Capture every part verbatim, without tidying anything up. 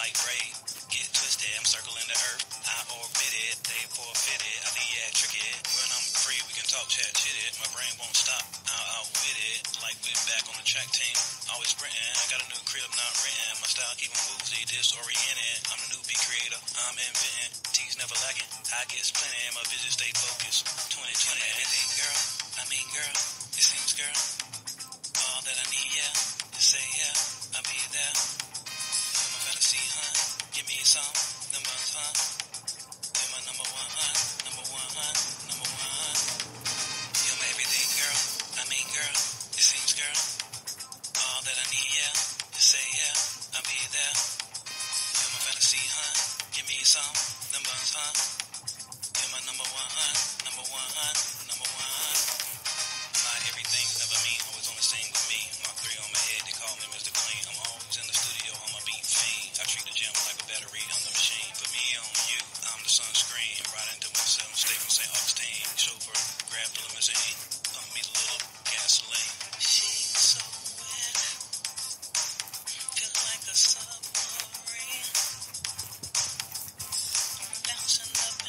like Ray. Get twisted, I'm circling the earth. I orbit it, they forfeit it. I think yeah, trick it. When I'm free, we can talk, chat, chit it. My brain won't stop, I'll outwit it. Like we're back on the track team, always sprinting. I got a new crib, not renting. My style keep 'em woozy, disoriented. I'm the new beat creator, I'm inventing. T's never lagging, I get splinting. My vision stay focused. twenty twenty, everything, girl. I mean, girl, it seems, girl. All that I need, yeah. Just say, yeah, I'll be there. You're my fantasy, huh? Give me some, numbers, huh? You're my number one, huh? Number one, huh? Number one, huh? You're my everything, girl. I mean, girl, it seems, girl. All that I need, yeah. Just say, yeah, I'll be there. You're my fantasy, huh? Give me some, numbers, huh? You're my number one, huh? Number one, huh? Number one, huh? My everything's never me, always on the scene with me. My three on my head, they call me Mister Clean. I'm always in the studio on my beat fiend. I treat the gym like a battery on the machine. Put me on you, I'm the sunscreen. Riding to myself, stay from Saint Augustine. Chauffeur, grab the limousine. Pump me the little gasoline. She's so wet, feel like a submarine. Bouncing up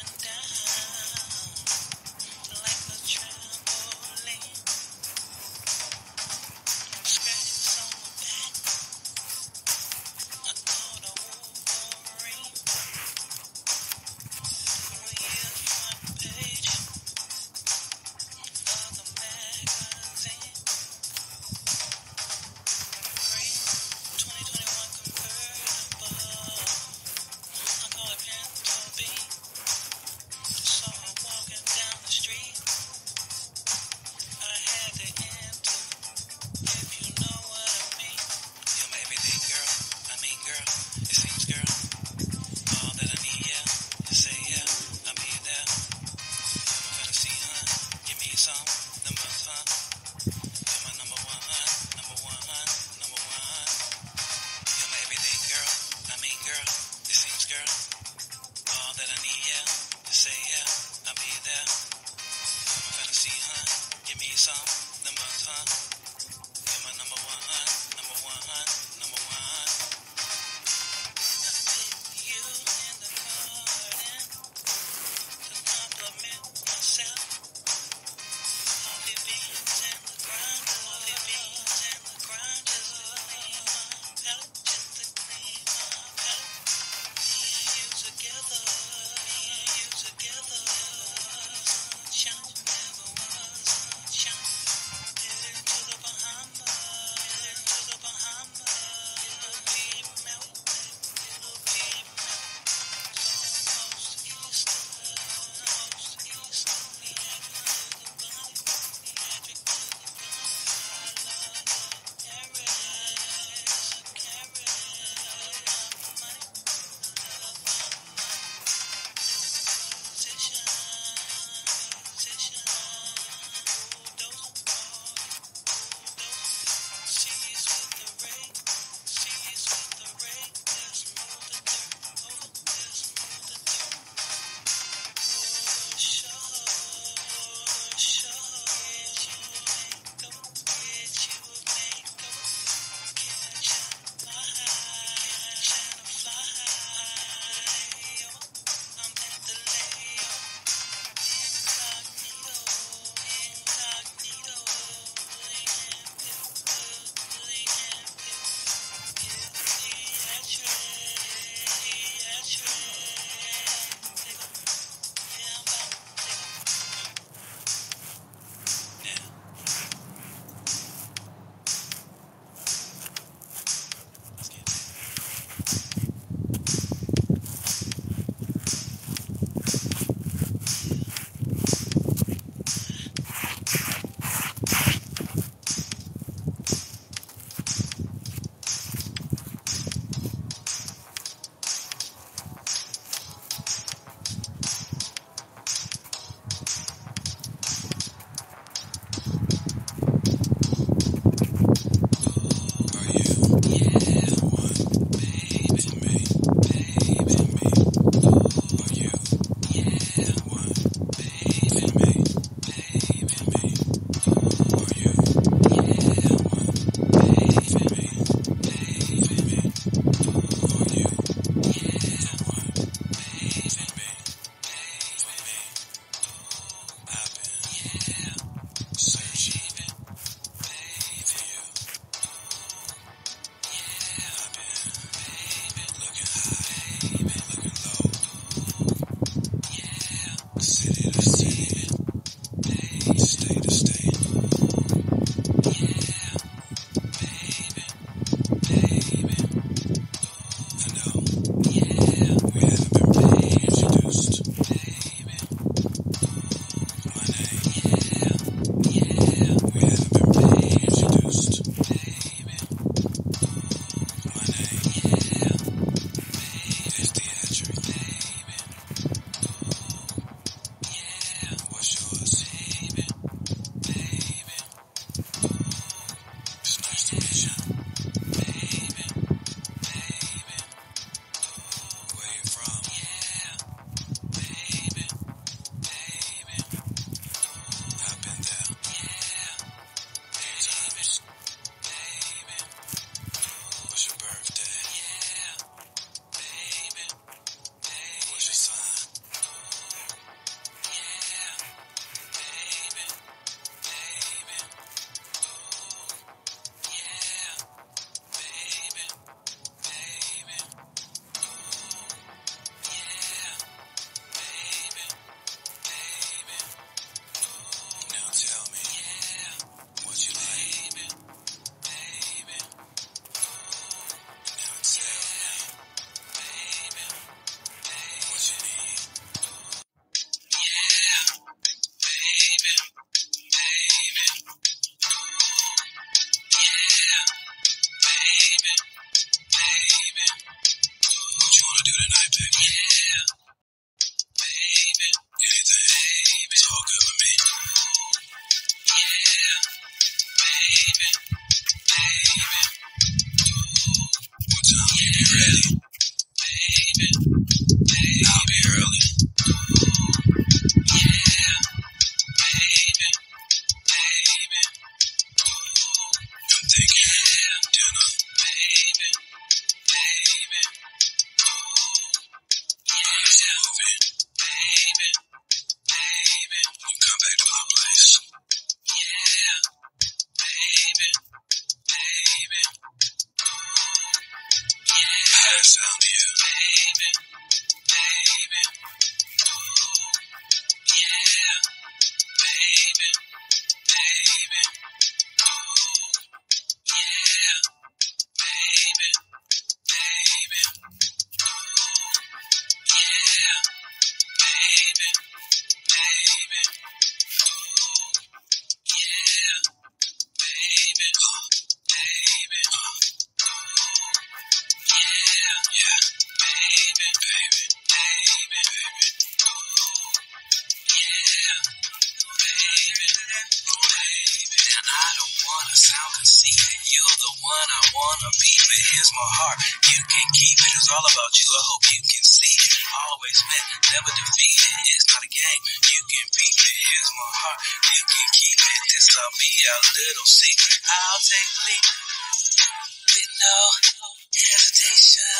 found you, baby, baby. Ooh, yeah, baby, baby. Ooh, yeah, baby, baby. Ooh, yeah, baby, baby. Ooh, yeah, baby, baby. Ooh, yeah, yeah, baby, baby, baby, baby. Ooh, yeah, baby, baby. Now I don't wanna sound conceited. You're the one I wanna be, but here's my heart. You can keep it. It's all about you. I hope you can see it. Always meant, never defeated. It's not a game. You can beat it. Here's my heart. You can keep it. This will be our little secret. I'll take the lead with no hesitation.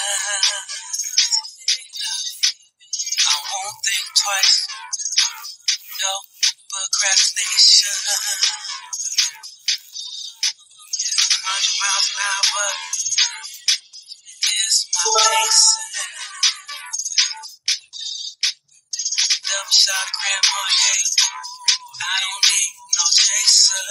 I won't think twice. No procrastination. Hundred miles an hour is my pace. Double shot of Grand Marnier. I don't need no chaser.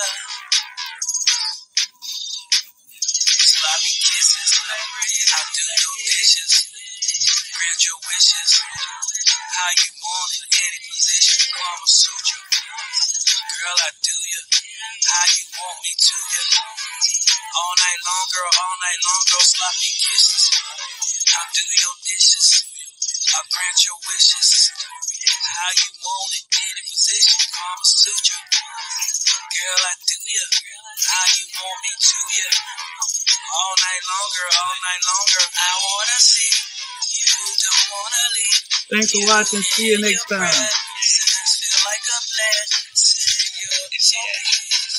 Sloppy kisses. I do your dishes. Grant your wishes. How you want it, any position. Kama Sutra. Girl, I do you. How you want me to you. All night long, girl, all night long, girl. Sloppy kisses. I do your dishes. I grant your wishes. How you want it, any position. Kama Sutra. Girl, I do you. How you want me to you. All night long, girl, all night long, girl. I wanna see you, don't wanna leave. Thanks for watching. See you next time. Feel like a blessing. You're so